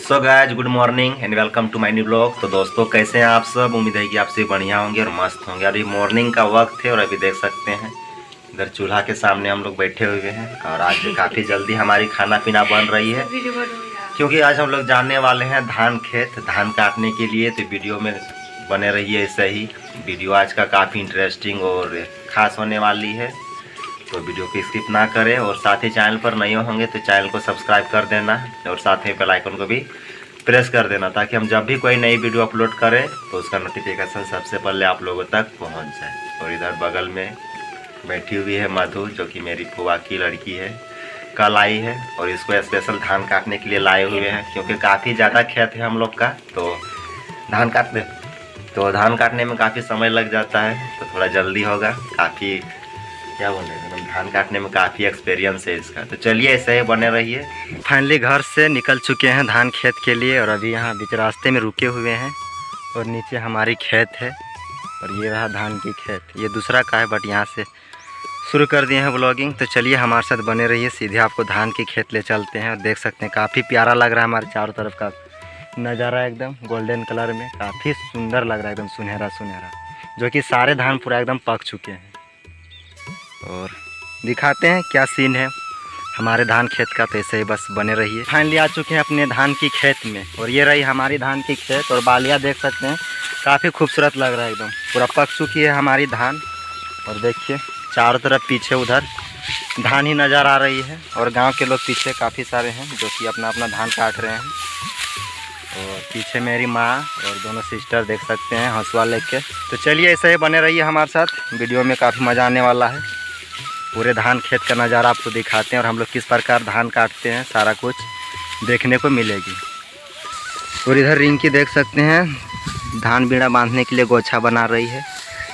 So guys good morning and welcome to my new blog. तो दोस्तों कैसे हैं आप सब। उम्मीद है कि आप सब बढ़िया होंगे और मस्त होंगे। अभी मॉर्निंग का वक्त है और अभी देख सकते हैं इधर चूल्हा के सामने हम लोग बैठे हुए हैं और आज काफ़ी जल्दी हमारी खाना पीना बन रही है क्योंकि आज हम लोग जाने वाले हैं धान खेत धान काटने के लिए। तो वीडियो में बने रहिए ऐसे ही। वीडियो आज का काफ़ी इंटरेस्टिंग और ख़ास होने वाली है, तो वीडियो को स्किप ना करें और साथ ही चैनल पर नए होंगे तो चैनल को सब्सक्राइब कर देना और साथ ही बेल आइकन को भी प्रेस कर देना ताकि हम जब भी कोई नई वीडियो अपलोड करें तो उसका नोटिफिकेशन सबसे पहले आप लोगों तक पहुंच जाए। और इधर बगल में बैठी हुई है मधु, जो कि मेरी फुआ की लड़की है, कल आई है और इसको स्पेशल धान काटने के लिए लाए हुए हैं क्योंकि काफ़ी ज़्यादा खेत है हम लोग का। तो धान काटने में काफ़ी समय लग जाता है, तो थोड़ा जल्दी होगा। काफ़ी क्या बोले, धान काटने में काफ़ी एक्सपीरियंस है इसका। तो चलिए ऐसे ही बने रहिए। फाइनली घर से निकल चुके हैं धान खेत के लिए और अभी यहाँ बीच रास्ते में रुके हुए हैं और नीचे हमारी खेत है और ये रहा धान की खेत। ये दूसरा का है बट यहाँ से शुरू कर दिए हैं व्लॉगिंग। तो चलिए हमारे साथ बने रहिए, सीधे आपको धान की खेत ले चलते हैं। और देख सकते हैं काफ़ी प्यारा लग रहा है हमारे चारों तरफ का नज़ारा, एकदम गोल्डन कलर में काफ़ी सुंदर लग रहा है, एकदम सुनहरा सुनहरा, जो कि सारे धान पूरा एकदम पक चुके हैं। और दिखाते हैं क्या सीन है हमारे धान खेत का, तो ऐसे ही बस बने रहिए। फाइनली आ चुके हैं अपने धान की खेत में और ये रही हमारी धान की खेत और बालियाँ देख सकते हैं काफ़ी खूबसूरत लग रहा है, एकदम पूरा पक चुकी है हमारी धान। और देखिए चारों तरफ पीछे उधर धान ही नज़र आ रही है और गांव के लोग पीछे काफ़ी सारे हैं जो कि अपना अपना धान काट रहे हैं। और पीछे मेरी माँ और दोनों सिस्टर देख सकते हैं हंसुआ लेके। तो चलिए ऐसे ही बने रहिए हमारे साथ, वीडियो में काफ़ी मज़ा आने वाला है। पूरे धान खेत का नज़ारा आपको दिखाते हैं और हम लोग किस प्रकार धान काटते हैं सारा कुछ देखने को मिलेगी। और इधर रिंकी देख सकते हैं धान बीड़ा बांधने के लिए गोछा बना रही है।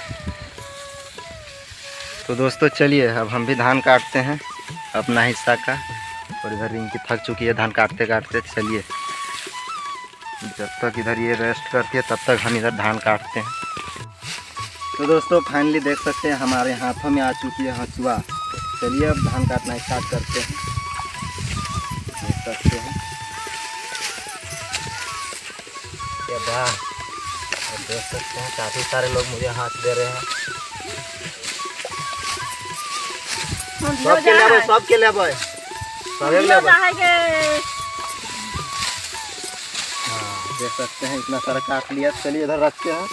तो दोस्तों चलिए अब हम भी धान काटते हैं अपना हिस्सा का। और इधर रिंकी थक चुकी है धान काटते काटते। चलिए जब तक इधर ये रेस्ट करती है तब तक हम इधर धान काटते हैं। तो दोस्तों फाइनली देख सकते हैं हमारे हाथों में आ चुकी है हंसुआ। चलिए अब धान काटना स्टार्ट करते हैं। देख सकते हैं और देख सकते हैं काफ़ी सारे लोग मुझे हाथ दे रहे हैं। सबके लिए हाँ देख सकते हैं इतना सारा काट लिया। चलिए इधर रखते हैं।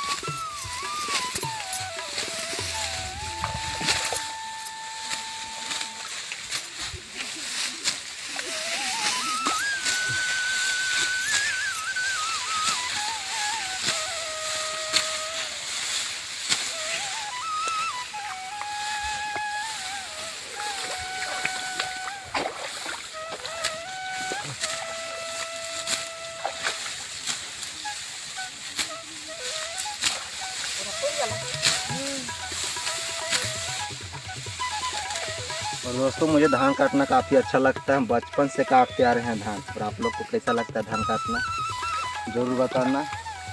और दोस्तों मुझे धान काटना काफ़ी अच्छा लगता है, बचपन से काटते आ रहे हैं धान। और आप लोग को कैसा लगता है धान काटना ज़रूर बताना।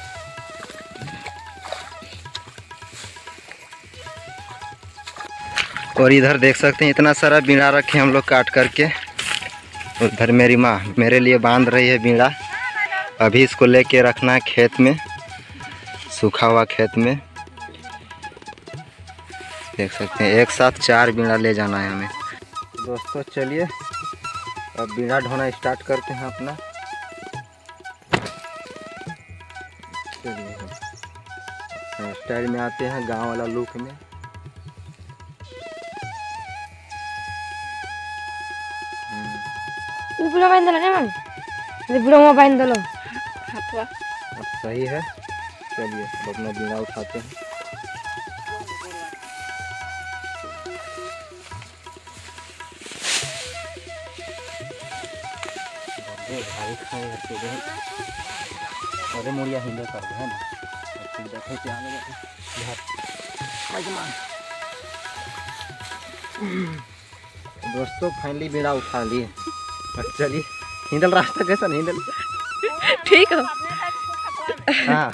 और इधर देख सकते हैं इतना सारा बीड़ा रखे हम लोग काट करके। उधर मेरी माँ मेरे लिए बांध रही है बीड़ा। अभी इसको लेके रखना है खेत में, सूखा हुआ खेत में। देख सकते हैं एक साथ 4 बीड़ा ले जाना है हमें। दोस्तों चलिए अब बीड़ा ढोना स्टार्ट करते हैं अपना। चलिए हम स्टाइल में आते हैं, गांव वाला लुक में। बुढ़ा बांध दलो ना मैं बुढ़ा बांध दलो हाथवा। सही है। चलिए अब अपना बीड़ा उठाते हैं। अरे मुड़िया हिंदे कर है ना देखे दोस्तों फाइनली बीड़ा उठा लिए। चलिए हिंदल रास्ता कैसा नहीं हिंदल ठीक है। हाँ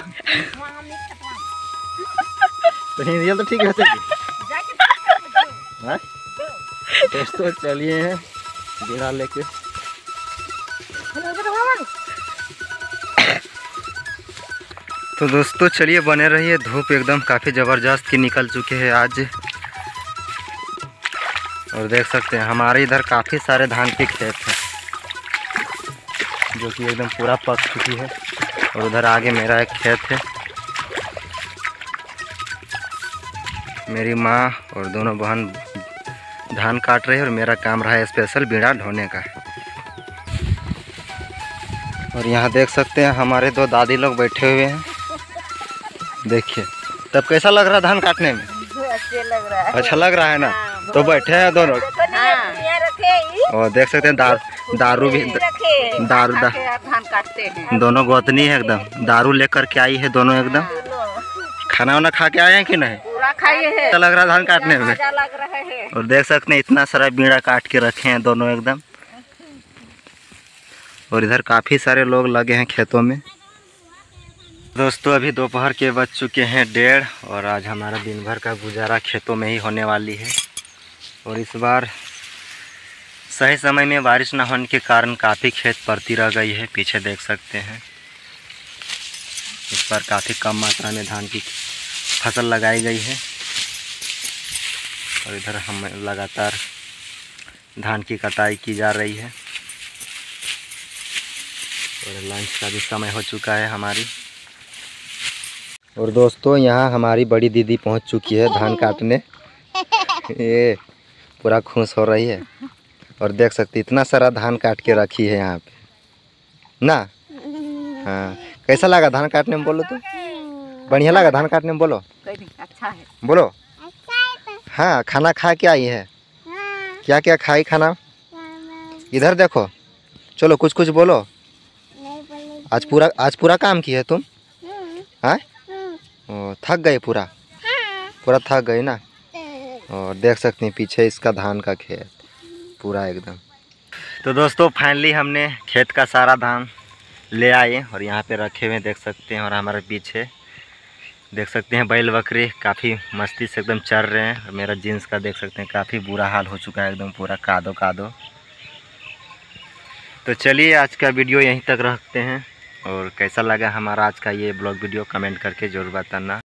तो हिंदल तो ठीक है दोस्तों। चलिए बीड़ा लेके तो दोस्तों चलिए बने रहिए। धूप एकदम काफ़ी ज़बरदस्त की निकल चुके हैं आज, और देख सकते हैं हमारे इधर काफ़ी सारे धान के खेत हैं जो कि एकदम पूरा पक चुकी है। और उधर आगे मेरा एक खेत है। मेरी माँ और दोनों बहन धान काट रहे हैं और मेरा काम रहा है स्पेशल बीड़ा ढोने का। और यहाँ देख सकते हैं हमारे दो दादी लोग बैठे हुए हैं। देखिए तब कैसा लग रहा है धान काटने में? अच्छा लग रहा है ना? तो बैठे हैं दोनों। और देख सकते हैं दारू भी दारू धान काटते हैं। दोनों गोतनी है एकदम, दारू लेकर के आई है दोनों एकदम। खाना वाना खा के आए हैं कि नहीं? पूरा खाए हैं। अच्छा लग रहा है धान काटने में। लग रहा है। और देख सकते हैं इतना सारा बीड़ा काट के रखे हैं दोनों एकदम। और इधर काफ़ी सारे लोग लगे हैं खेतों में। दोस्तों अभी दोपहर के बज चुके हैं 1:30 और आज हमारा दिन भर का गुजारा खेतों में ही होने वाली है। और इस बार सही समय में बारिश न होने के कारण काफ़ी खेत परती रह गई है। पीछे देख सकते हैं इस बार काफ़ी कम मात्रा में धान की फसल लगाई गई है। और इधर हम लगातार धान की कटाई की जा रही है। और लंच का भी समय हो चुका है हमारी। और दोस्तों यहाँ हमारी बड़ी दीदी पहुँच चुकी है धान काटने। ये पूरा खुश हो रही है। और देख सकते इतना सारा धान काट के रखी है यहाँ पे ना। हाँ कैसा लगा धान काटने में? बोलो तो। बढ़िया लगा धान काटने में? बोलो। अच्छा है। बोलो। हाँ खाना खा के आई है? क्या क्या खाई खाना? इधर देखो, चलो कुछ कुछ बोलो। आज पूरा काम किया है तुम? हाँ थक गए पूरा थक गए ना। और देख सकते हैं पीछे इसका धान का खेत पूरा एकदम। तो दोस्तों फाइनली हमने खेत का सारा धान ले आए और यहाँ पे रखे हुए देख सकते हैं। और हमारे पीछे देख सकते हैं बैल बकरी काफ़ी मस्ती से एकदम चर रहे हैं। और मेरा जीन्स का देख सकते हैं काफ़ी बुरा हाल हो चुका है एकदम पूरा कादो कादो। तो चलिए आज का वीडियो यहीं तक रखते हैं। और कैसा लगा हमारा आज का ये ब्लॉग वीडियो कमेंट करके ज़रूर बताना।